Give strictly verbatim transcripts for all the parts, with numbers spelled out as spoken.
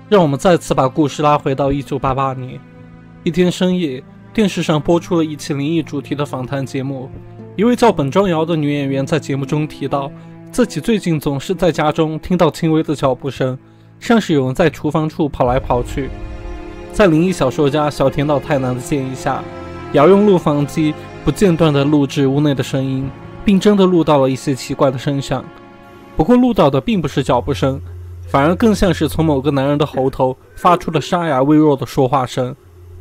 让我们再次把故事拉回到一九八八年，一天深夜，电视上播出了一期灵异主题的访谈节目。一位叫本庄瑶的女演员在节目中提到，自己最近总是在家中听到轻微的脚步声，像是有人在厨房处跑来跑去。在灵异小说家小田岛太南的建议下，瑶用录放机不间断地录制屋内的声音，并真的录到了一些奇怪的声响。不过录到的并不是脚步声，反而更像是从某个男人的喉头发出了沙哑微弱的说话声。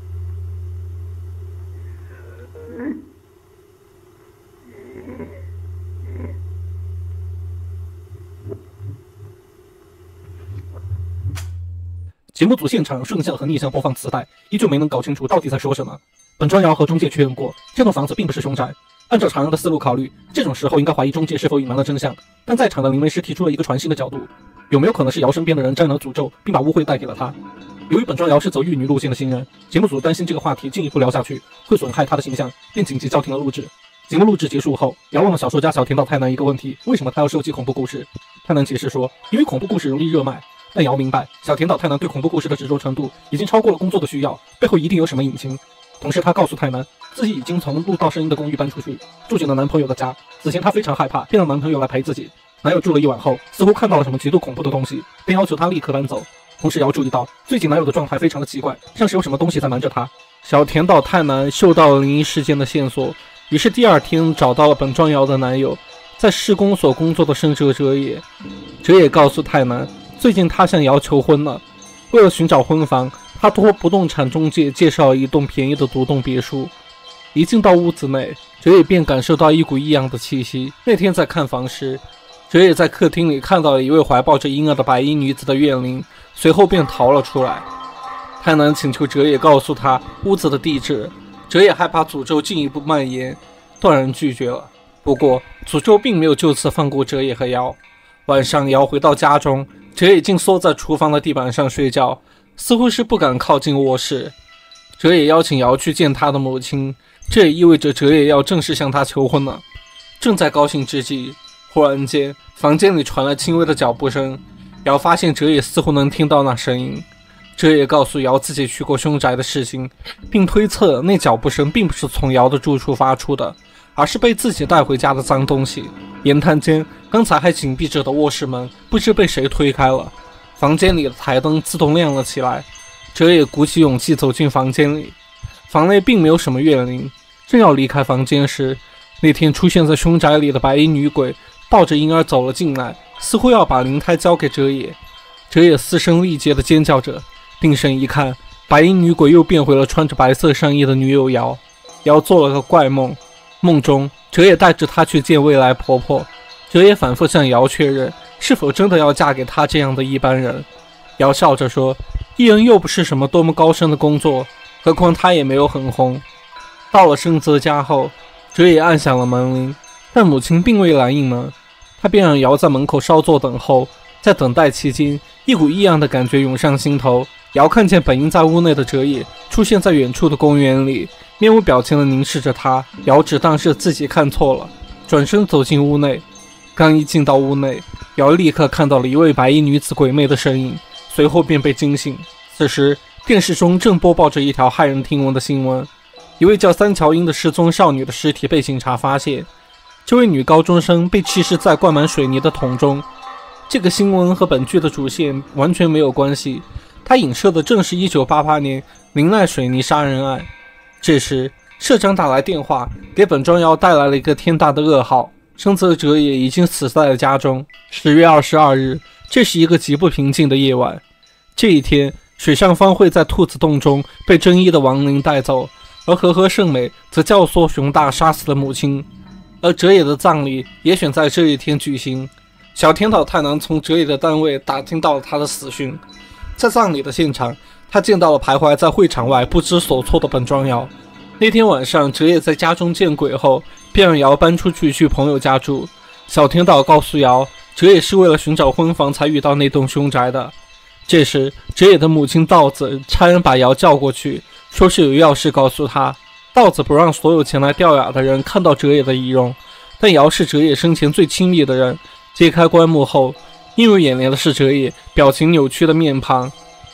节目组现场顺向和逆向播放磁带，依旧没能搞清楚到底在说什么。本庄瑶和中介确认过，这栋房子并不是凶宅。按照常人的思路考虑，这种时候应该怀疑中介是否隐瞒了真相。但在场的灵媒师提出了一个全新的角度，有没有可能是瑶身边的人沾了诅咒，并把污秽带给了他？由于本庄瑶是走玉女路线的新人，节目组担心这个话题进一步聊下去会损害她的形象，便紧急叫停了录制。节目录制结束后，瑶问了小说家小田岛太南一个问题：为什么他要收集恐怖故事？太南解释说，因为恐怖故事容易热卖。但瑶明白，小田岛太南对恐怖故事的执着程度已经超过了工作的需要，背后一定有什么隐情。同时他告诉太南，自己已经从录到声音的公寓搬出去，住进了男朋友的家。此前他非常害怕，便让男朋友来陪自己。男友住了一晚后，似乎看到了什么极度恐怖的东西，便要求他立刻搬走。同时瑶注意到，最近男友的状态非常的奇怪，像是有什么东西在瞒着他。小田岛太南嗅到了灵异事件的线索，于是第二天找到了本庄瑶的男友，在施工所工作的生哲哲也。哲也告诉太南，最近他向瑶求婚了。为了寻找婚房，他托不动产中介介绍了一栋便宜的独栋别墅。一进到屋子内，哲也便感受到一股异样的气息。那天在看房时，哲也在客厅里看到了一位怀抱着婴儿的白衣女子的怨灵，随后便逃了出来。太南请求哲也告诉他屋子的地址，哲也害怕诅咒进一步蔓延，断然拒绝了。不过诅咒并没有就此放过哲也和瑶。晚上瑶回到家中，哲也竟缩在厨房的地板上睡觉，似乎是不敢靠近卧室。哲也邀请瑶去见他的母亲，这也意味着哲也要正式向他求婚了。正在高兴之际，忽然间房间里传来轻微的脚步声，瑶发现哲也似乎能听到那声音。哲也告诉瑶自己去过凶宅的事情，并推测那脚步声并不是从瑶的住处发出的，而是被自己带回家的脏东西。言谈间，刚才还紧闭着的卧室门不知被谁推开了，房间里的台灯自动亮了起来。哲也鼓起勇气走进房间里，房内并没有什么怨灵。正要离开房间时，那天出现在凶宅里的白衣女鬼抱着婴儿走了进来，似乎要把灵胎交给哲也。哲也嘶声力竭地尖叫着，定神一看，白衣女鬼又变回了穿着白色上衣的女友瑶。瑶做了个怪梦，梦中哲也带着她去见未来婆婆。哲也反复向瑶确认是否真的要嫁给她这样的一般人。瑶笑着说，艺人又不是什么多么高深的工作，何况她也没有很红。到了生泽家后，哲也按响了门铃，但母亲并未来应门，他便让瑶在门口稍作等候。在等待期间，一股异样的感觉涌上心头。瑶看见本应在屋内的哲也出现在远处的公园里，面无表情地凝视着他。瑶只当是自己看错了，转身走进屋内。刚一进到屋内，瑶立刻看到了一位白衣女子鬼魅的身影，随后便被惊醒。此时电视中正播报着一条骇人听闻的新闻，一位叫三桥英的失踪少女的尸体被警察发现，这位女高中生被弃尸在灌满水泥的桶中。这个新闻和本剧的主线完全没有关系，它影射的正是一九八八年林奈水泥杀人案。这时社长打来电话，给本庄瑶带来了一个天大的噩耗，生泽哲也已经死在了家中。十月二十二日，这是一个极不平静的夜晚。这一天，水上方会在兔子洞中被真一的亡灵带走，而和和圣美则教唆熊大杀死了母亲，而哲也的葬礼也选在这一天举行。小田岛太郎从哲也的单位打听到了他的死讯，在葬礼的现场，他见到了徘徊在会场外不知所措的本庄瑶。那天晚上，哲也在家中见鬼后，便让瑶搬出去去朋友家住。小田岛告诉瑶，哲也是为了寻找婚房才遇到那栋凶宅的。这时哲也的母亲道子差人把瑶叫过去，说是有要事告诉他。道子不让所有前来吊唁的人看到哲也的仪容，但瑶是哲也生前最亲密的人。揭开棺木后，映入眼帘的是哲也表情扭曲的面庞。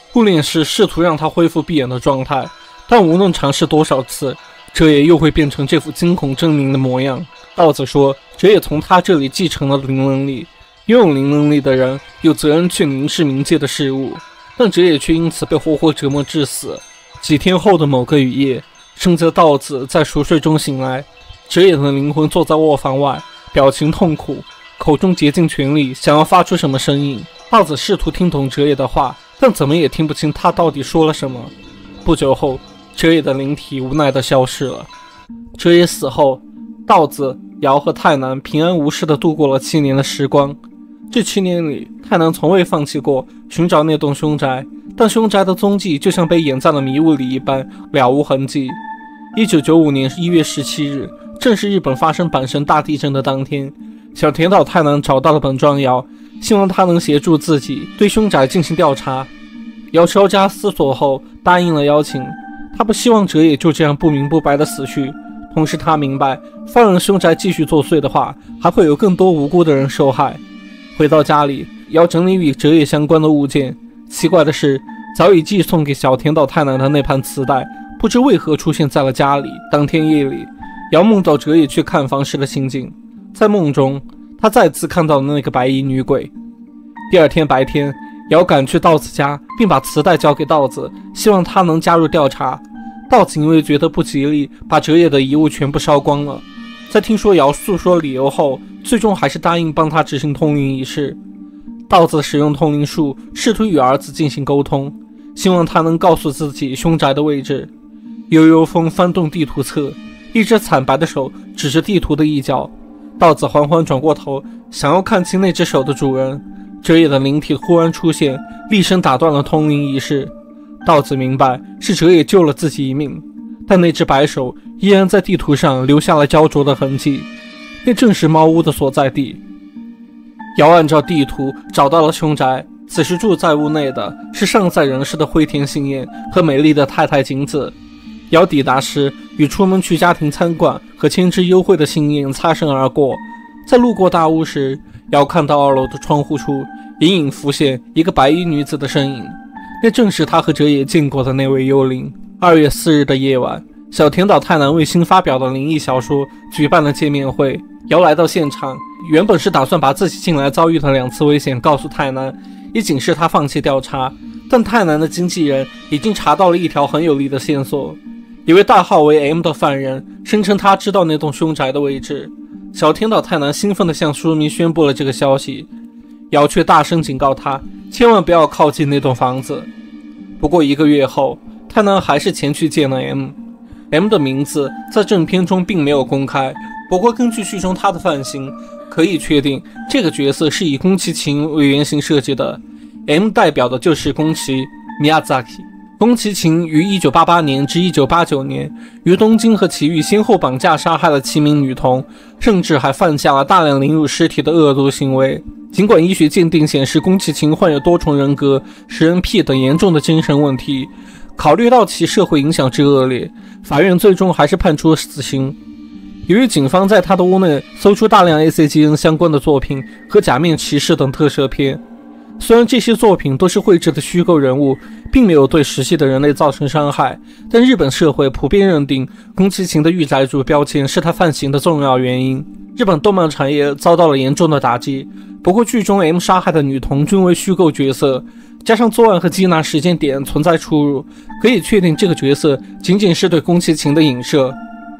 护脸师试图让他恢复闭眼的状态，但无论尝试多少次，哲野又会变成这副惊恐狰狞的模样。道子说，哲野从他这里继承了灵能力，拥有灵能力的人有责任去凝视冥界的事物，但哲野却因此被活活折磨致死。几天后的某个雨夜，生则道子在熟睡中醒来，哲野的灵魂坐在卧房外，表情痛苦，口中竭尽全力想要发出什么声音。道子试图听懂哲野的话，但怎么也听不清他到底说了什么。不久后，哲野的灵体无奈地消失了。哲野死后，道子、瑶和太南平安无事地度过了七年的时光。这七年里，太南从未放弃过寻找那栋凶宅，但凶宅的踪迹就像被掩在了迷雾里一般，了无痕迹。一九九五年一月十七日，正是日本发生阪神大地震的当天，小田岛太南找到了本庄瑶，希望他能协助自己对凶宅进行调查。瑶稍加思索后答应了邀请，他不希望哲野就这样不明不白的死去，同时他明白放任凶宅继续作祟的话，还会有更多无辜的人受害。回到家里，瑶整理与哲野相关的物件，奇怪的是，早已寄送给小田岛太南的那盘磁带不知为何出现在了家里。当天夜里，瑶梦到哲野去看房时的情景，在梦中他再次看到了那个白衣女鬼。第二天白天，瑶赶去道子家，并把磁带交给道子，希望他能加入调查。道子因为觉得不吉利，把哲野的遗物全部烧光了。在听说瑶诉说理由后，最终还是答应帮他执行通灵仪式。道子使用通灵术，试图与儿子进行沟通，希望他能告诉自己凶宅的位置。悠悠风翻动地图册，一只惨白的手指着地图的一角。道子缓缓转过头，想要看清那只手的主人。哲野的灵体忽然出现，厉声打断了通灵仪式。道子明白是哲野救了自己一命，但那只白手依然在地图上留下了焦灼的痕迹，那正是猫屋的所在地。瑶按照地图找到了凶宅，此时住在屋内的是尚在人世的灰田信彦和美丽的太太景子。瑶抵达时，与出门去家庭参观和签支幽会的信彦擦身而过。在路过大屋时，瑶看到二楼的窗户处隐隐浮现一个白衣女子的身影，那正是他和哲野见过的那位幽灵。二月四日的夜晚，小田岛太南为新发表的灵异小说举办了见面会。瑶来到现场，原本是打算把自己近来遭遇的两次危险告诉太南，以警示他放弃调查，但太南的经纪人已经查到了一条很有力的线索。一位代号为 M 的犯人声称他知道那栋凶宅的位置。小田岛太南兴奋地向书迷宣布了这个消息，瑶却大声警告他千万不要靠近那栋房子。不过一个月后，太南还是前去见了 M。 M 的名字在正片中并没有公开，不过根据剧中他的范型，可以确定这个角色是以宫崎勤为原型设计的。 M 代表的就是宫崎 Miyazaki。 宫崎勤于一九八八年至一九八九年于东京和埼玉先后绑架杀害了七名女童，甚至还犯下了大量凌辱尸体的恶毒行为。尽管医学鉴定显示宫崎勤患有多重人格、食人癖等严重的精神问题，考虑到其社会影响之恶劣，法院最终还是判处死刑。由于警方在他的屋内搜出大量 A C G N 相关的作品和假面骑士等特摄片，虽然这些作品都是绘制的虚构人物，并没有对实际的人类造成伤害，但日本社会普遍认定宫崎勤的御宅族标签是他犯行的重要原因。日本动漫产业遭到了严重的打击，不过剧中 M 杀害的女童均为虚构角色，加上作案和缉拿时间点存在出入，可以确定这个角色仅仅是对宫崎勤的影射。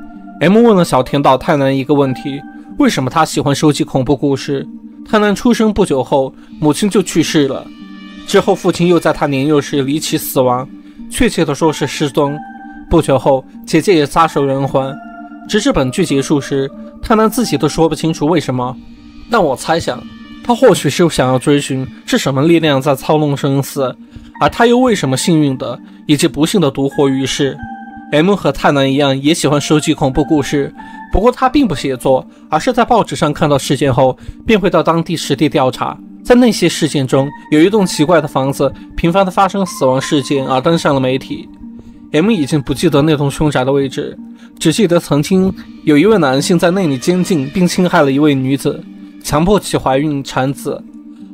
M 问了小田岛太南一个问题，为什么他喜欢收集恐怖故事。太南出生不久后，母亲就去世了，之后父亲又在他年幼时离奇死亡，确切的说是失踪。不久后，姐姐也撒手人寰。直至本剧结束时，太南自己都说不清楚为什么，但我猜想他或许是想要追寻是什么力量在操弄生死，而他又为什么幸运的以及不幸的独活于世。 M 和太南一样也喜欢收集恐怖故事，不过他并不写作，而是在报纸上看到事件后便会到当地实地调查。在那些事件中，有一栋奇怪的房子频繁地发生死亡事件而登上了媒体。 M 已经不记得那栋凶宅的位置，只记得曾经有一位男性在那里监禁并侵害了一位女子，强迫其怀孕产子。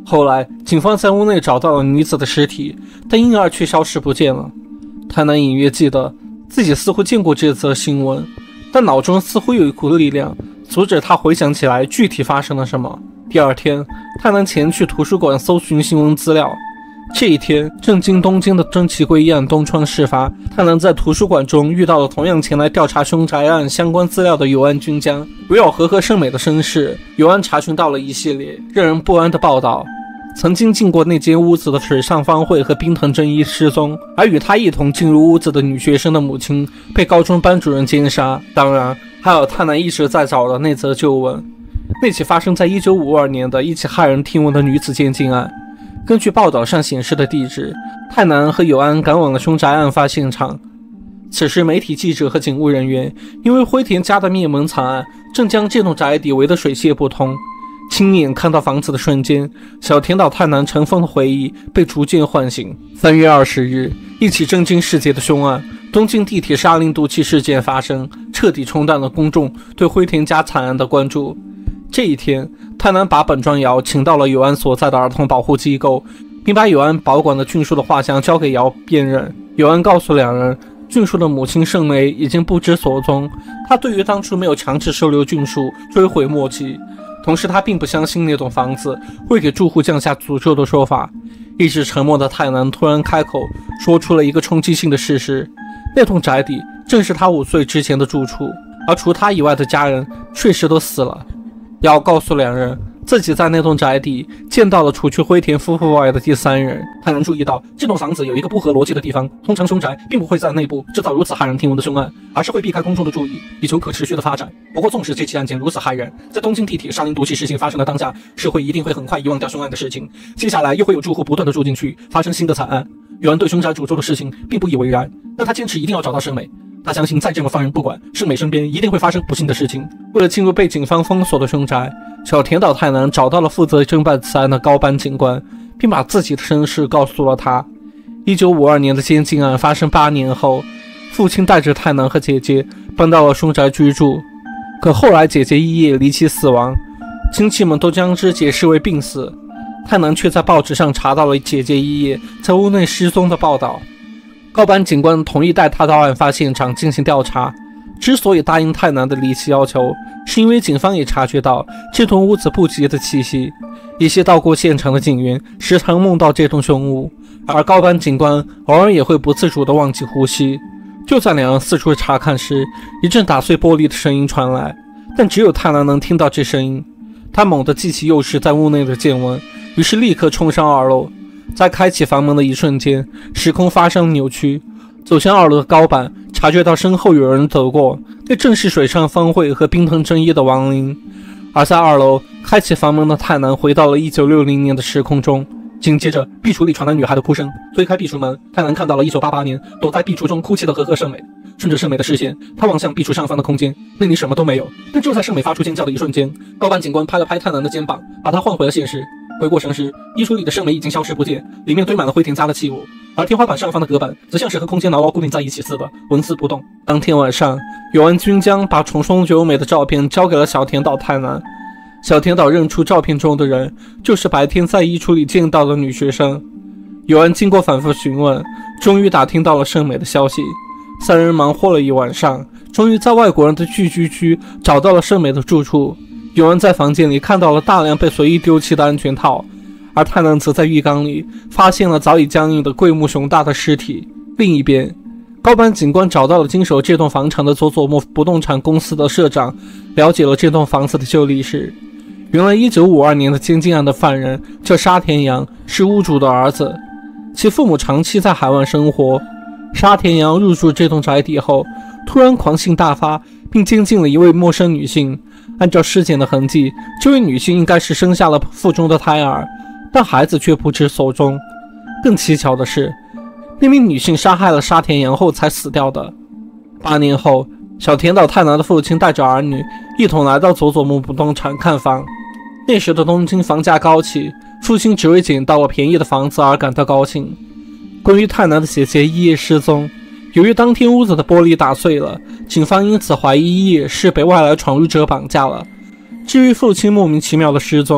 后来，警方在屋内找到了女子的尸体，但婴儿却消失不见了。太南隐约记得自己似乎见过这则新闻，但脑中似乎有一股力量阻止他回想起来具体发生了什么。第二天，太南前去图书馆搜寻新闻资料。这一天，震惊东京的真崎圭一案东窗事发，太南在图书馆中遇到了同样前来调查凶宅案相关资料的有安君江。围绕和歌胜美的身世，有安查询到了一系列让人不安的报道。曾经进过那间屋子的水上方会和冰藤真一失踪，而与他一同进入屋子的女学生的母亲被高中班主任奸杀。当然，还有太南一直在找的那则旧闻，那起发生在一九五二年的一起骇人听闻的女子监禁案。根据报道上显示的地址，太南和有安赶往了凶宅案发现场。此时，媒体记者和警务人员因为灰田家的灭门惨案，正将这栋宅邸围得水泄不通。亲眼看到房子的瞬间，小田岛太南尘封的回忆被逐渐唤醒。三月二十日，一起震惊世界的凶案——东京地铁沙林毒气事件发生，彻底冲淡了公众对灰田家惨案的关注。这一天，太南把本庄遥请到了有安所在的儿童保护机构，并把有安保管的俊树的画像交给遥辨认。有安告诉两人，俊树的母亲盛梅已经不知所踪，他对于当初没有强制收留俊树追悔莫及。同时，他并不相信那栋房子会给住户降下诅咒的说法。一直沉默的太南突然开口，说出了一个冲击性的事实：那栋宅邸正是他五岁之前的住处，而除他以外的家人确实都死了。要告诉两人，自己在那栋宅邸见到了除去灰田夫妇外的第三人。太南注意到这栋房子有一个不合逻辑的地方，通常凶宅并不会在内部制造如此骇人听闻的凶案，而是会避开公众的注意，以求可持续的发展。不过纵使这起案件如此骇人，在东京地铁沙林毒气事件发生的当下，社会一定会很快遗忘掉凶案的事情，接下来又会有住户不断的住进去，发生新的惨案。有人对凶宅诅咒的事情并不以为然，但他坚持一定要找到盛美。他相信再这么放任不管，盛美身边一定会发生不幸的事情。为了进入被警方封锁的凶宅，小田岛太南找到了负责侦办此案的高班警官，并把自己的身世告诉了他。一九五二年的监禁案发生八年后，父亲带着太南和姐姐搬到了凶宅居住，可后来姐姐一夜离奇死亡，亲戚们都将之解释为病死。太南却在报纸上查到了姐姐一夜在屋内失踪的报道。高班警官同意带他到案发现场进行调查。之所以答应太南的离奇要求，是因为警方也察觉到这栋屋子不洁的气息。一些到过现场的警员时常梦到这栋凶屋，而高班警官偶尔也会不自主地忘记呼吸。就在两人四处查看时，一阵打碎玻璃的声音传来，但只有太南能听到这声音。他猛地记起幼时在屋内的见闻，于是立刻冲上二楼。在开启房门的一瞬间，时空发生扭曲。走向二楼的高板察觉到身后有人走过，那正是水上方会和冰藤真一的亡灵。而在二楼开启房门的太南回到了一九六零年的时空中。紧接着，壁橱里传来女孩的哭声。推开壁橱门，太南看到了一九八八年躲在壁橱中哭泣的和贺胜美。顺着胜美的视线，他望向壁橱上方的空间，那里什么都没有。但就在胜美发出尖叫的一瞬间，高班警官拍了拍太南的肩膀，把他换回了现实。回过神时，衣橱里的胜美已经消失不见，里面堆满了灰田家的器物，而天花板上方的隔板则像是和空间牢牢固定在一起似的，纹丝不动。当天晚上，有安君江把重松久美的照片交给了小田岛太南。小田岛认出照片中的人就是白天在衣橱里见到的女学生。有安经过反复询问，终于打听到了胜美的消息。三人忙活了一晚上，终于在外国人的聚居区找到了胜美的住处。有人在房间里看到了大量被随意丢弃的安全套，而太南则在浴缸里发现了早已僵硬的桂木雄大的尸体。另一边，高班警官找到了经手这栋房产的佐佐木不动产公司的社长，了解了这栋房子的旧历史。原来一九五二年的监禁案的犯人叫沙田洋，是屋主的儿子，其父母长期在海外生活。沙田洋入住这栋宅邸后，突然狂性大发，并监禁了一位陌生女性。按照尸检的痕迹，这位女性应该是生下了腹中的胎儿，但孩子却不知所终。更蹊跷的是，那名女性杀害了沙田洋后才死掉的。八年后，小田岛太南的父亲带着儿女一同来到佐佐木不动产看房。那时的东京房价高起，父亲只为捡到了便宜的房子而感到高兴。关于太南的姐姐一夜失踪，由于当天屋子的玻璃打碎了，警方因此怀疑一夜是被外来闯入者绑架了。至于父亲莫名其妙的失踪，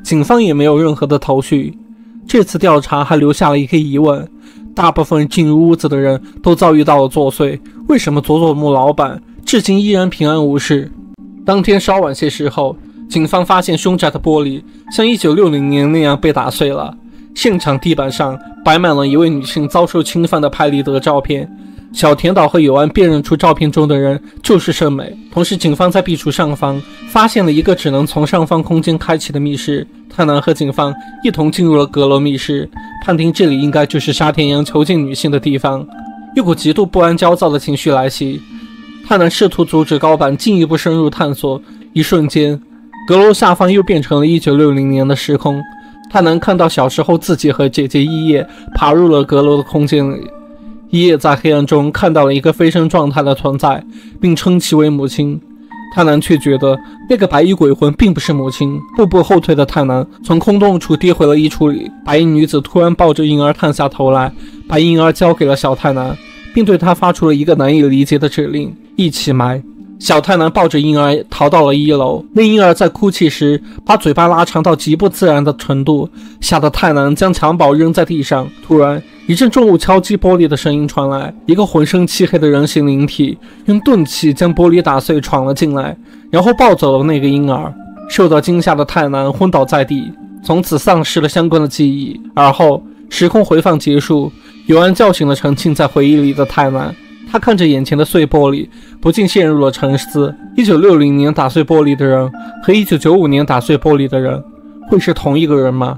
警方也没有任何的头绪。这次调查还留下了一个疑问，大部分进入屋子的人都遭遇到了作祟，为什么佐佐木老板至今依然平安无事？当天稍晚些时候，警方发现凶宅的玻璃像一九六零年那样被打碎了，现场地板上摆满了一位女性遭受侵犯的拍立得照片。小田岛和友安辨认出照片中的人就是圣美。同时，警方在壁橱上方发现了一个只能从上方空间开启的密室。太南和警方一同进入了阁楼密室，判定这里应该就是沙田洋囚禁女性的地方。一股极度不安焦躁的情绪来袭，太南试图阻止高坂进一步深入探索。一瞬间，阁楼下方又变成了一九六零年的时空。太南看到小时候自己和姐姐一叶爬入了阁楼的空间里。一叶在黑暗中看到了一个飞升状态的存在，并称其为母亲。太南却觉得那个白衣鬼魂并不是母亲。步步后退的太南从空洞处跌回了衣橱里，白衣女子突然抱着婴儿探下头来，把婴儿交给了小太南，并对他发出了一个难以理解的指令：一起埋。小太南抱着婴儿逃到了一楼，那婴儿在哭泣时把嘴巴拉长到极不自然的程度，吓得太南将襁褓扔在地上。突然，一阵重物敲击玻璃的声音传来，一个浑身漆黑的人形灵体用钝器将玻璃打碎，闯了进来，然后抱走了那个婴儿。受到惊吓的太南昏倒在地，从此丧失了相关的记忆。而后时空回放结束，友安叫醒了沉浸在回忆里的太南。他看着眼前的碎玻璃，不禁陷入了沉思。一九六零年打碎玻璃的人和一九九五年打碎玻璃的人，会是同一个人吗？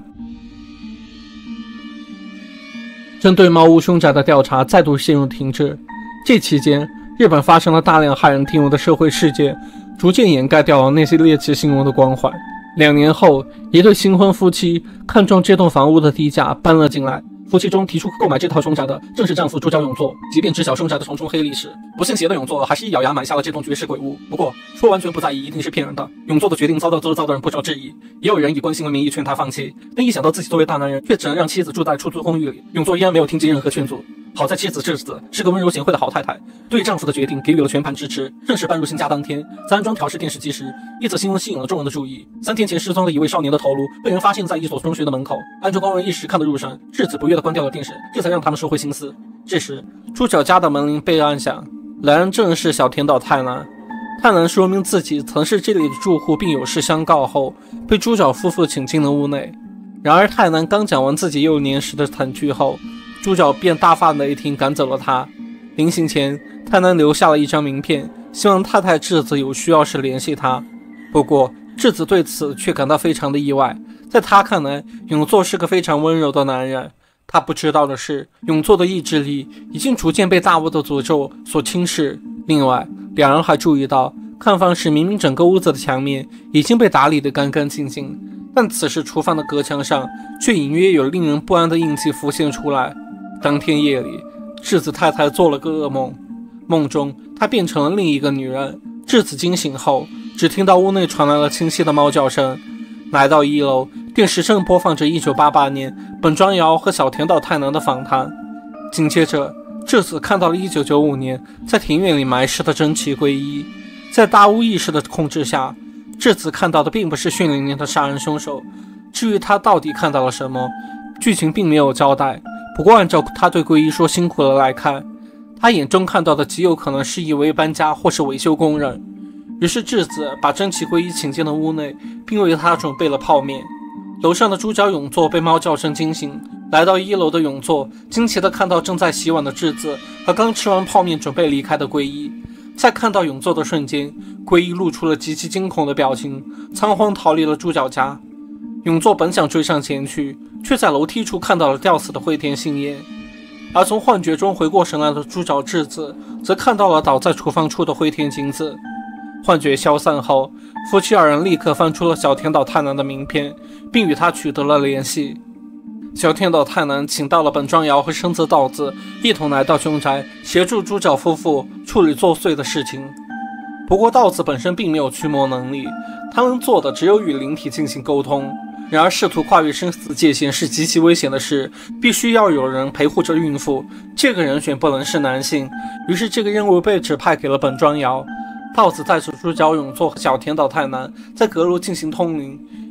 针对猫屋凶宅的调查再度陷入停滞。这期间，日本发生了大量骇人听闻的社会事件，逐渐掩盖掉了那些猎奇新闻的光环。两年后，一对新婚夫妻看中这栋房屋的低价搬了进来。夫妻中提出购买这套凶宅的正是丈夫猪脚永作，即便知晓凶宅的重重黑历史，不信邪的永作还是一咬牙买下了这栋绝世鬼屋。不过说完全不在意一定是骗人的，永作的决定遭到周遭的人不少质疑，也有人以关心为名义劝他放弃，但一想到自己作为大男人却只能让妻子住在出租公寓里，永作依然没有听进任何劝阻。好在妻子智子是个温柔贤惠的好太太，对丈夫的决定给予了全盘支持。正式搬入新家当天，在安装调试电视机时，一则新闻吸引了众人的注意。三天前失踪的一位少年的头颅被人发现在一所中学的门口，安装工人一时看得入神，智子不悦地关掉了电视，这才让他们收回心思。这时，猪脚家的门铃被按响，来人正是小田岛太南。太南说明自己曾是这里的住户，并有事相告后，被猪脚夫妇请进了屋内。然而，太南刚讲完自己幼年时的惨剧后，猪脚便大发雷霆赶走了他。临行前，太南留下了一张名片，希望太太智子有需要时联系他。不过，智子对此却感到非常的意外。在他看来，永作是个非常温柔的男人。他不知道的是，永作的意志力已经逐渐被大雾的诅咒所侵蚀。另外，两人还注意到，看房时明明整个屋子的墙面已经被打理得干干净净，但此时厨房的隔墙上却隐约有令人不安的印记浮现出来。当天夜里，智子太太做了个噩梦，梦中她变成了另一个女人。智子惊醒后，只听到屋内传来了清晰的猫叫声。来到一楼，电视正播放着一九八八年本庄遥和小田岛太南的访谈。紧接着，智子看到了一九九五年在庭院里埋尸的真崎圭一。在大屋意识的控制下，智子看到的并不是血淋淋的杀人凶手。至于他到底看到了什么，剧情并没有交代。不过按照他对圭一说辛苦了来看，他眼中看到的极有可能是一位搬家或是维修工人。于是智子把真崎圭一请进了屋内，并为他准备了泡面。楼上的猪脚永作被猫叫声惊醒，来到一楼的永作惊奇地看到正在洗碗的智子和刚吃完泡面准备离开的圭一。在看到永作的瞬间，圭一露出了极其惊恐的表情，仓皇逃离了猪脚家。永作本想追上前去，却在楼梯处看到了吊死的灰田信彦。而从幻觉中回过神来的猪脚智子则看到了倒在厨房处的灰田景子。幻觉消散后，夫妻二人立刻翻出了小田岛太南的名片，并与他取得了联系。小田岛太南请到了本庄遥和生子道子一同来到凶宅，协助猪脚夫妇处理作祟的事情。不过道子本身并没有驱魔能力，他能做的只有与灵体进行沟通。然而试图跨越生死界限是极其危险的事，必须要有人陪护着孕妇，这个人选不能是男性。于是这个任务被指派给了本庄遥。道子带着猪脚永作和小田岛太南在阁楼进行通灵，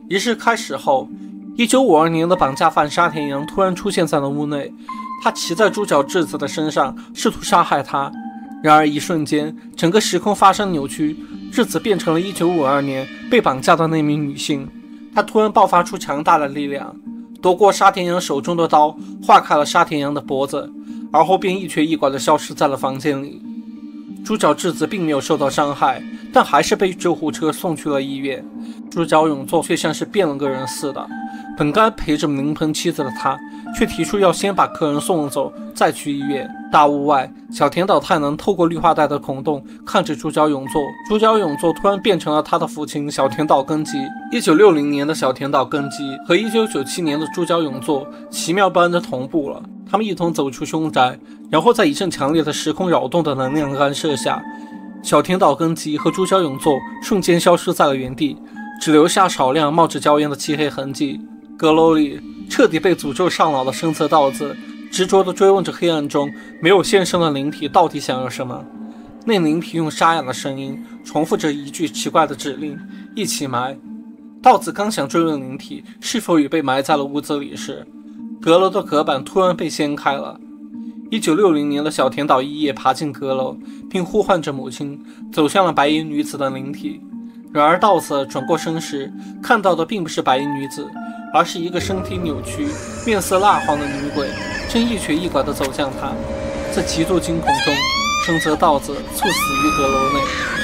仪式开始后，一九五二年的绑架犯沙田洋突然出现在了屋内，他骑在猪脚智子的身上，试图杀害他。然而一瞬间，整个时空发生扭曲，智子变成了一九五二年被绑架的那名女性。她突然爆发出强大的力量，夺过沙田洋手中的刀，划开了沙田洋的脖子，而后便一瘸一拐地消失在了房间里。猪脚智子并没有受到伤害，但还是被救护车送去了医院。猪脚永作却像是变了个人似的，本该陪着灵魂妻子的他，却提出要先把客人送走，再去医院。大屋外，小田岛太郎透过绿化带的孔洞看着猪脚永作，猪脚永作突然变成了他的父亲小田岛根基。一九六零年的小田岛根基和一九九七年的猪脚永作奇妙般的同步了，他们一同走出凶宅，然后在一阵强烈的时空扰动的能量干涉下，小田岛根基和猪脚永作瞬间消失在了原地，只留下少量冒着焦烟的漆黑痕迹。阁楼里，彻底被诅咒上脑的深泽道子执着地追问着黑暗中没有现身的灵体到底想要什么。那灵体用沙哑的声音重复着一句奇怪的指令：一起埋。道子刚想追问灵体是否已被埋在了屋子里时，阁楼的隔板突然被掀开了。一九六零年的小田岛一叶爬进阁楼，并呼唤着母亲，走向了白衣女子的灵体。然而道子转过身时，看到的并不是白衣女子，而是一个身体扭曲、面色蜡黄的女鬼，正一瘸一拐地走向他。在极度惊恐中，深泽道子猝死于阁楼内。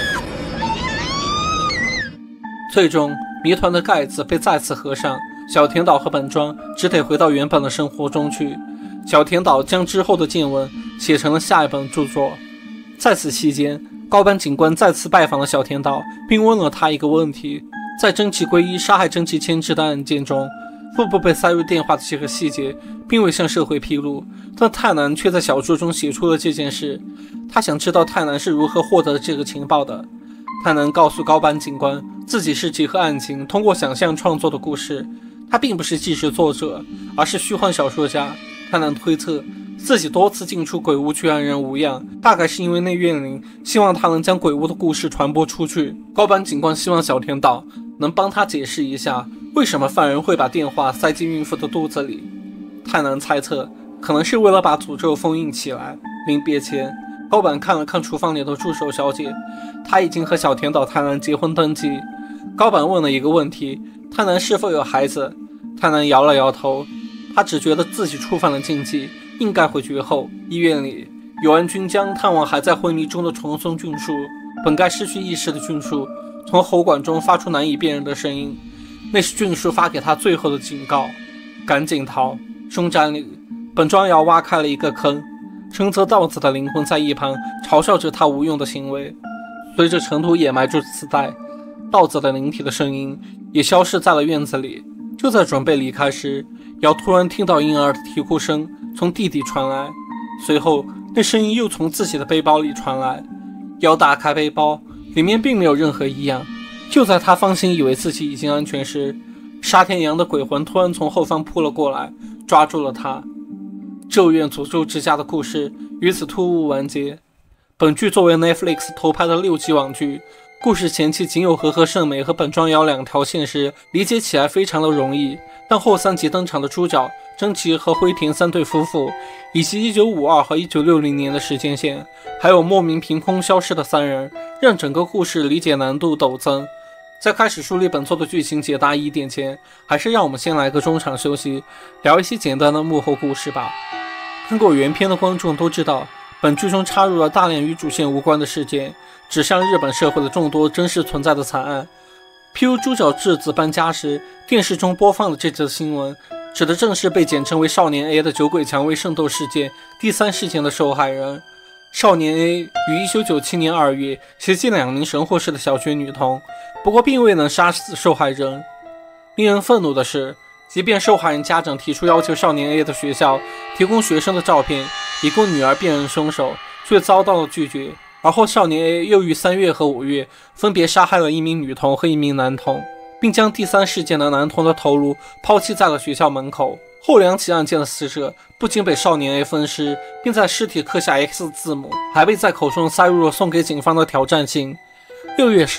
最终，谜团的盖子被再次合上，小田岛和本庄只得回到原本的生活中去。小田岛将之后的见闻写成了下一本著作。在此期间，高坂警官再次拜访了小田岛，并问了他一个问题：在真崎圭一杀害真崎千枝的案件中，腹部被塞入电话的这个细节并未向社会披露，但太南却在小说中写出了这件事。他想知道太南是如何获得这个情报的。太南告诉高坂警官，自己是结合案情通过想象创作的故事，他并不是纪实作者，而是虚幻小说家。太南推测自己多次进出鬼屋却安然无恙，大概是因为那怨灵希望他能将鬼屋的故事传播出去。高坂警官希望小田岛能帮他解释一下，为什么犯人会把电话塞进孕妇的肚子里。太南猜测，可能是为了把诅咒封印起来。临别前，高坂看了看厨房里的助手小姐，她已经和小田岛太南结婚登记。高坂问了一个问题：太南是否有孩子？太南摇了摇头，他只觉得自己触犯了禁忌，应该回绝后。医院里，有安君将探望还在昏迷中的重松俊树。本该失去意识的俊树从喉管中发出难以辨认的声音，那是俊树发给他最后的警告：赶紧逃。凶宅里，本庄瑶挖开了一个坑，深泽道子的灵魂在一旁嘲笑着他无用的行为。随着尘土掩埋住磁带，道子的灵体的声音也消失在了院子里。就在准备离开时，瑶突然听到婴儿的啼哭声从地底传来，随后那声音又从自己的背包里传来。瑶打开背包，里面并没有任何异样。就在他放心以为自己已经安全时，沙田洋的鬼魂突然从后方扑了过来，抓住了他。咒怨诅咒之家的故事于此突兀完结。本剧作为 Netflix 投拍的六集网剧，故事前期仅有和贺胜美和本庄瑶两条线时，理解起来非常的容易，但后三集登场的主角真崎和灰田三对夫妇，以及一九五二和一九六零年的时间线，还有莫名凭空消失的三人，让整个故事理解难度陡增。在开始梳理本作的剧情解答疑点前，还是让我们先来个中场休息，聊一些简单的幕后故事吧。看过原片的观众都知道，本剧中插入了大量与主线无关的事件，指向日本社会的众多真实存在的惨案。譬如猪脚智子搬家时，电视中播放的这则新闻，指的正是被简称为少年 A 的酒鬼蔷薇圣斗事件第三事件的受害人。少年 A 于一九九七年二月袭击两名神户市的小学女童，不过并未能杀死受害人。令人愤怒的是，即便受害人家长提出要求少年 A 的学校提供学生的照片，以供女儿辨认凶手，却遭到了拒绝。而后少年 A 又于三月和五月分别杀害了一名女童和一名男童，并将第三事件的男童的头颅抛弃在了学校门口。后两起案件的死者不仅被少年 A 分尸，并在尸体刻下 X 字母，还被在口中塞入了送给警方的挑战信。六月时，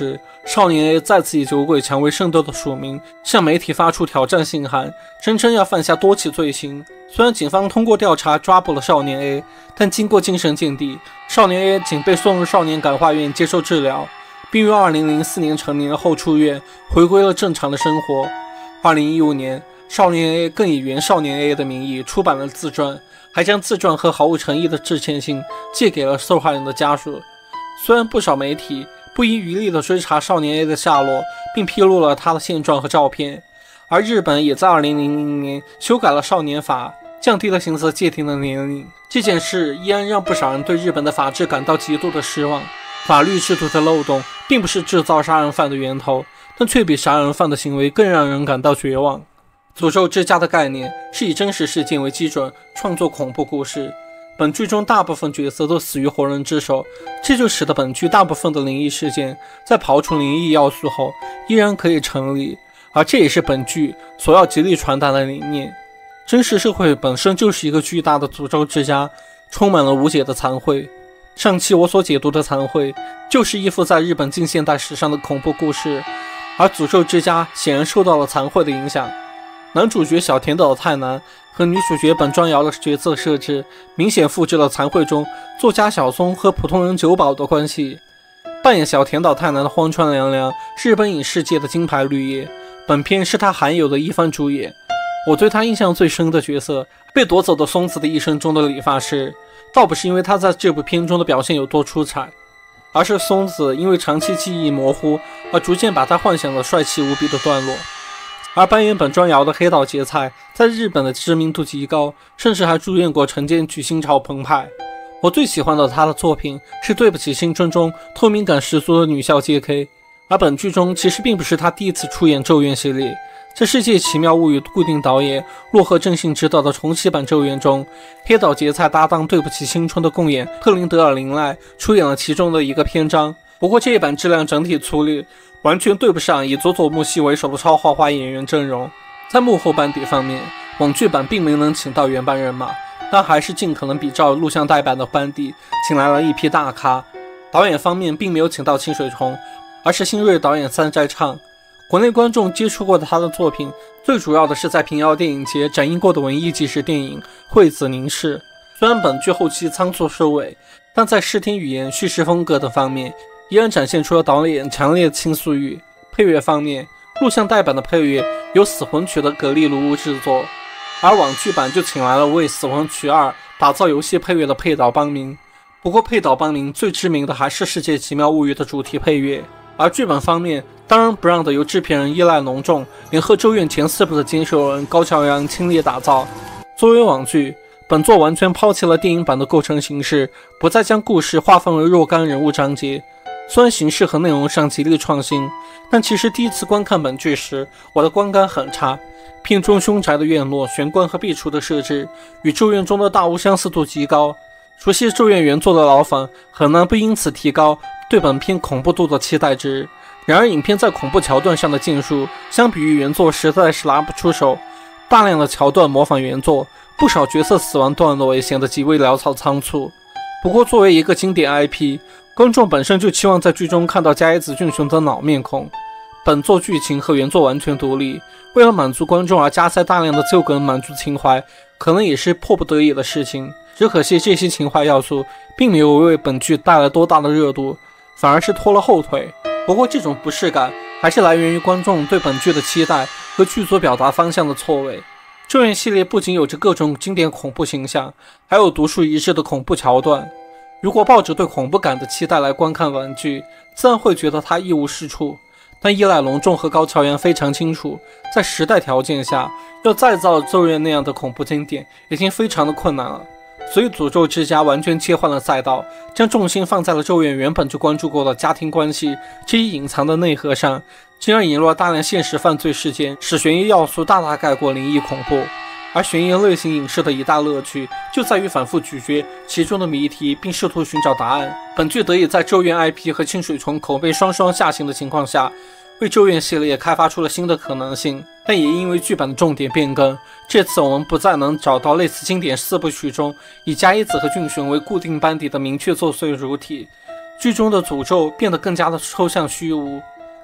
少年 A 再次以酒鬼蔷薇圣斗的署名向媒体发出挑战信函，声称要犯下多起罪行。虽然警方通过调查抓捕了少年 A， 但经过精神鉴定，少年 A 仅被送入少年感化院接受治疗，并于二零零四年成年后出院，回归了正常的生活。二零一五年，少年 A 更以原少年 A 的名义出版了自传，还将自传和毫无诚意的致歉信寄给了受害人的家属。虽然不少媒体不遗余力地追查少年 A 的下落，并披露了他的现状和照片，而日本也在二零零零年修改了少年法，降低了刑责界定的年龄。这件事依然让不少人对日本的法治感到极度的失望。法律制度的漏洞并不是制造杀人犯的源头，但却比杀人犯的行为更让人感到绝望。诅咒之家的概念是以真实事件为基准创作恐怖故事，本剧中大部分角色都死于活人之手，这就使得本剧大部分的灵异事件在刨除灵异要素后依然可以成立，而这也是本剧所要极力传达的理念。真实社会本身就是一个巨大的诅咒之家，充满了无解的残秽。上期我所解读的残秽就是依附在日本近现代史上的恐怖故事，而诅咒之家显然受到了残秽的影响。男主角小田岛太南和女主角本庄遥的角色设置明显复制了残秽中作家小松和普通人久保的关系。扮演小田岛太南的荒川凉凉是日本影视界的金牌绿叶，本片是他罕有的一番主演。我对他印象最深的角色，被夺走的松子的一生中的理发师，倒不是因为他在这部片中的表现有多出彩，而是松子因为长期记忆模糊而逐渐把他幻想的帅气无比的段落。而扮演本庄遥的黑岛结菜在日本的知名度极高，甚至还主演过晨间剧《心潮澎湃》。我最喜欢的他的作品是《对不起青春》中透明感十足的女校 J K， 而本剧中其实并不是他第一次出演咒怨系列。在《世界奇妙物语》固定导演洛河正信执导的重启版咒怨中，黑岛结菜搭档《对不起青春》的共演特林德尔林奈出演了其中的一个篇章。不过这一版质量整体粗劣，完全对不上以佐佐木希为首的超豪华演员阵容。在幕后班底方面，网剧版并没能请到原班人马，但还是尽可能比照录像带版的班底请来了一批大咖。导演方面并没有请到清水崇，而是新锐导演三斋唱。国内观众接触过的他的作品，最主要的是在平遥电影节展映过的文艺纪实电影《惠子凝视》。虽然本剧后期仓促收尾，但在视听语言、叙事风格等方面依然展现出了导演强烈的倾诉欲。配乐方面，录像带版的配乐由死魂曲的葛利卢屋制作，而网剧版就请来了为死魂曲二打造游戏配乐的配岛邦明。不过配岛邦明最知名的还是《世界奇妙物语》的主题配乐。而剧本方面，当然不让的由制片人依赖浓重联合咒怨前四部的坚守人高桥阳倾力打造。作为网剧，本作完全抛弃了电影版的构成形式，不再将故事划分为若干人物章节。虽然形式和内容上极力创新，但其实第一次观看本剧时，我的观感很差。片中凶宅的院落、玄关和壁橱的设置与咒怨中的大屋相似度极高，熟悉咒怨原作的老粉很难不因此提高对本片恐怖度的期待值。然而影片在恐怖桥段上的建树相比于原作实在是拿不出手，大量的桥段模仿原作，不少角色死亡段落也显得极为潦草仓促。不过作为一个经典 I P， 观众本身就期望在剧中看到加野子俊雄的老面孔。本作剧情和原作完全独立，为了满足观众而加塞大量的旧梗满足情怀，可能也是迫不得已的事情。只可惜这些情怀要素并没有为本剧带来多大的热度，反而是拖了后腿。不过这种不适感还是来源于观众对本剧的期待和剧组表达方向的错位。咒怨系列不仅有着各种经典恐怖形象，还有独树一帜的恐怖桥段。如果抱着对恐怖感的期待来观看本剧，自然会觉得它一无是处。但依赖隆重和高桥阳非常清楚，在时代条件下要再造咒怨那样的恐怖经典已经非常的困难了。所以诅咒之家完全切换了赛道，将重心放在了咒怨原本就关注过的家庭关系这一隐藏的内核上，进而引入了大量现实犯罪事件，使悬疑要素大大盖过灵异恐怖。而悬疑类型影视的一大乐趣就在于反复咀嚼其中的谜题，并试图寻找答案。本剧得以在咒怨 I P 和清水虫口碑双双下行的情况下，为咒怨系列开发出了新的可能性。但也因为剧版的重点变更，这次我们不再能找到类似经典四部曲中以加一子和俊雄为固定班底的明确作祟主体，剧中的诅咒变得更加的抽象虚无。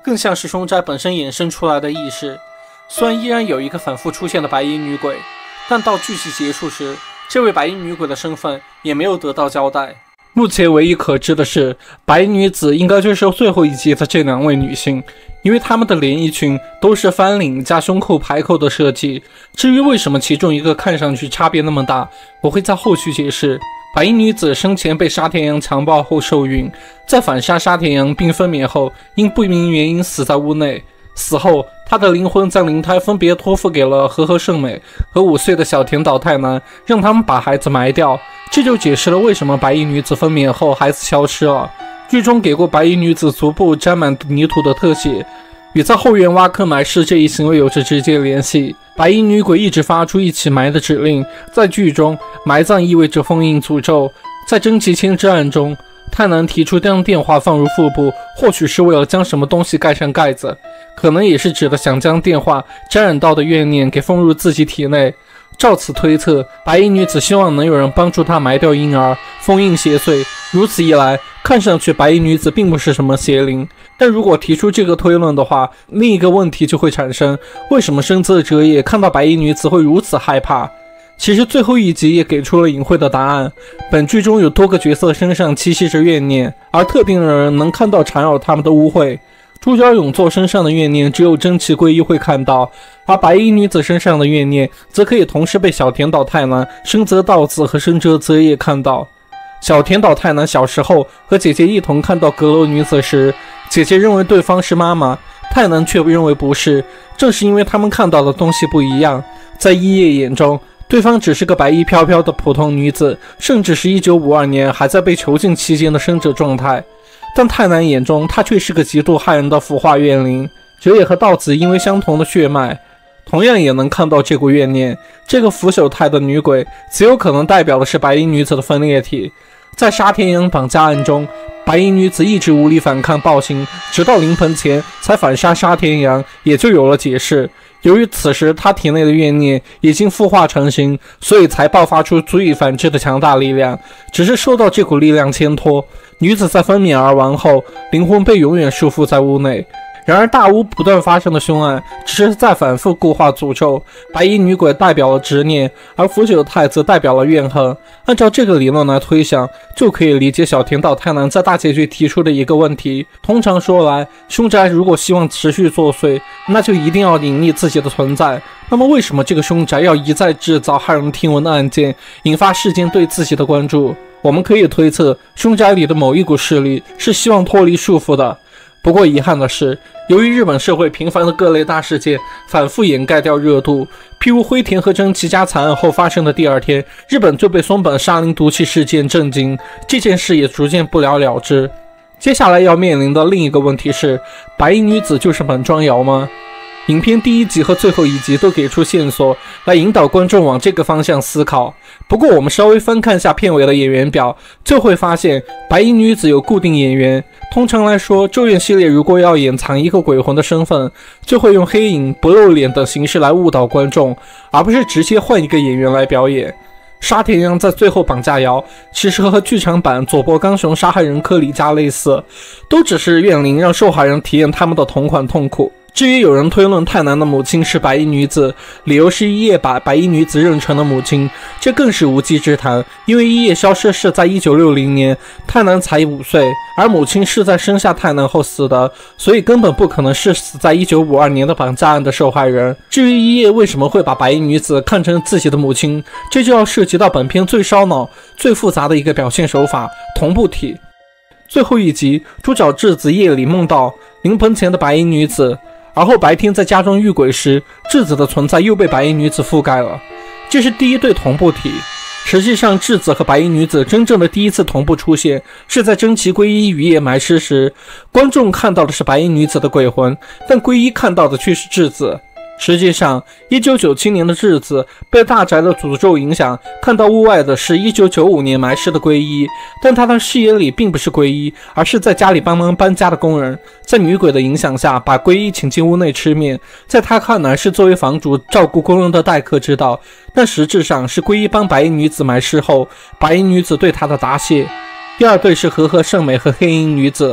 更像是凶宅本身衍生出来的意识。虽然依然有一个反复出现的白衣女鬼，但到剧集结束时，这位白衣女鬼的身份也没有得到交代。目前唯一可知的是，白衣女子应该就是最后一集的这两位女性，因为她们的连衣裙都是翻领加胸扣排扣的设计。至于为什么其中一个看上去差别那么大，我会在后续解释。白衣女子生前被沙田洋强暴后受孕，在反杀沙田洋并分娩后，因不明原因死在屋内。死后，她的灵魂将灵胎分别托付给了和和圣美和五岁的小田岛太南，让他们把孩子埋掉。这就解释了为什么白衣女子分娩后孩子消失了。剧中给过白衣女子足部沾满泥土的特写，与在后院挖坑埋尸这一行为有着直接联系。白衣女鬼一直发出一起埋的指令，在剧中埋葬意味着封印诅咒。在真崎千之案中，太南提出将电话放入腹部，或许是为了将什么东西盖上盖子，可能也是指的想将电话沾染到的怨念给封入自己体内。照此推测，白衣女子希望能有人帮助她埋掉婴儿，封印邪祟。如此一来，看上去白衣女子并不是什么邪灵。但如果提出这个推论的话，另一个问题就会产生：为什么深泽哲也看到白衣女子会如此害怕？其实最后一集也给出了隐晦的答案。本剧中有多个角色身上栖息着怨念，而特定的人能看到缠绕他们的污秽。主角永作身上的怨念只有真崎圭一会看到，而白衣女子身上的怨念则可以同时被小田岛太南、深泽道子和深泽哲也看到。小田岛太南小时候和姐姐一同看到阁楼女子时，姐姐认为对方是妈妈，太南却认为不是。正是因为他们看到的东西不一样，在一叶眼中，对方只是个白衣飘飘的普通女子，甚至是一九五二年还在被囚禁期间的生者状态。但太南眼中，她却是个极度害人的腐化怨灵。哲也和道子因为相同的血脉，同样也能看到这股怨念。这个腐朽态的女鬼极有可能代表的是白衣女子的分裂体。在沙田洋绑架案中，白衣女子一直无力反抗暴行，直到临盆前才反杀沙田洋，也就有了解释。由于此时她体内的怨念已经孵化成型，所以才爆发出足以反制的强大力量，只是受到这股力量牵拖。女子在分娩而亡后，灵魂被永远束缚在屋内。然而大屋不断发生的凶案只是在反复固化诅咒，白衣女鬼代表了执念，而腐朽态则代表了怨恨。按照这个理论来推想，就可以理解小田岛太郎在大结局提出的一个问题。通常说来，凶宅如果希望持续作祟，那就一定要隐匿自己的存在。那么为什么这个凶宅要一再制造骇人听闻的案件，引发世间对自己的关注？我们可以推测，凶宅里的某一股势力是希望脱离束缚的。不过遗憾的是，由于日本社会频繁的各类大事件反复掩盖掉热度，譬如灰田和真崎家惨案后发生的第二天，日本就被松本沙林毒气事件震惊，这件事也逐渐不了了之。接下来要面临的另一个问题是，白衣女子就是本庄遥吗？影片第一集和最后一集都给出线索来引导观众往这个方向思考。不过我们稍微翻看下片尾的演员表，就会发现白衣女子有固定演员。通常来说，咒怨系列如果要掩藏一个鬼魂的身份，就会用黑影、不露脸等形式来误导观众，而不是直接换一个演员来表演。沙田洋在最后绑架瑶，其实和剧场版佐伯刚雄杀害人科里加类似，都只是怨灵让受害人体验他们的同款痛苦。至于有人推论太南的母亲是白衣女子，理由是一叶把白衣女子认成了母亲，这更是无稽之谈。因为一叶消失是在一九六零年，太南才五岁，而母亲是在生下太南后死的，所以根本不可能是死在一九五二年的绑架案的受害人。至于一叶为什么会把白衣女子看成自己的母亲，这就要涉及到本片最烧脑、最复杂的一个表现手法——同步体。最后一集，主角智子夜里梦到临盆前的白衣女子，而后白天在家中遇鬼时，智子的存在又被白衣女子覆盖了。这是第一对同步体。实际上，智子和白衣女子真正的第一次同步出现，是在真崎圭一雨夜埋尸时，观众看到的是白衣女子的鬼魂，但圭一看到的却是智子。实际上一九九七年的智子被大宅的诅咒影响，看到屋外的是一九九五年埋尸的圭一，但他的视野里并不是圭一，而是在家里帮忙搬家的工人。在女鬼的影响下，把圭一请进屋内吃面，在他看来是作为房主照顾工人的待客之道，但实质上是圭一帮白衣女子埋尸后，白衣女子对他的答谢。第二对是和和圣美和黑衣女子。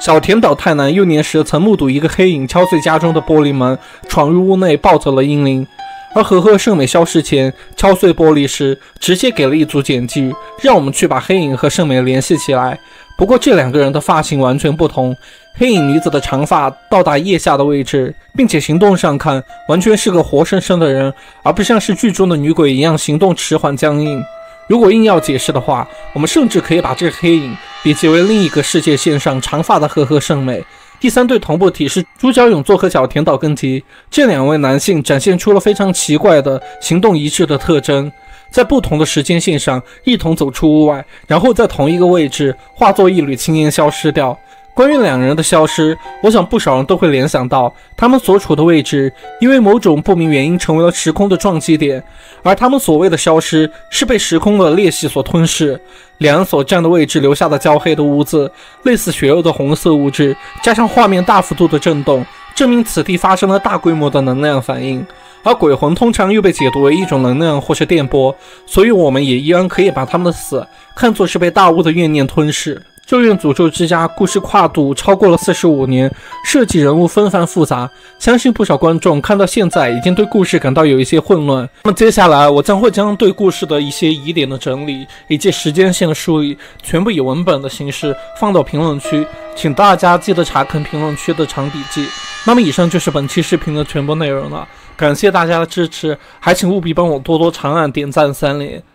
小田岛太郎幼年时曾目睹一个黑影敲碎家中的玻璃门，闯入屋内抱走了英灵，而和贺圣美消失前敲碎玻璃时直接给了一组简句，让我们去把黑影和圣美联系起来。不过这两个人的发型完全不同，黑影女子的长发到达腋下的位置，并且行动上看完全是个活生生的人，而不像是剧中的女鬼一样行动迟缓僵硬。如果硬要解释的话，我们甚至可以把这个黑影比解为另一个世界线上长发的和贺圣美。第三对同步体是猪脚永作和小田岛根吉，这两位男性展现出了非常奇怪的行动一致的特征，在不同的时间线上一同走出屋外，然后在同一个位置化作一缕青烟消失掉。关于两人的消失，我想不少人都会联想到他们所处的位置因为某种不明原因成为了时空的撞击点，而他们所谓的消失是被时空的裂隙所吞噬。两人所站的位置留下的焦黑的污渍，类似血肉的红色物质，加上画面大幅度的震动，证明此地发生了大规模的能量反应。而鬼魂通常又被解读为一种能量或是电波，所以我们也依然可以把他们的死看作是被大雾的怨念吞噬。咒怨诅咒之家故事跨度超过了四十五年，设计人物纷繁复杂，相信不少观众看到现在已经对故事感到有一些混乱。那么接下来我将会将对故事的一些疑点的整理以及时间线的梳理全部以文本的形式放到评论区，请大家记得查看评论区的长笔记。那么以上就是本期视频的全部内容了，感谢大家的支持，还请务必帮我多多长按点赞三连。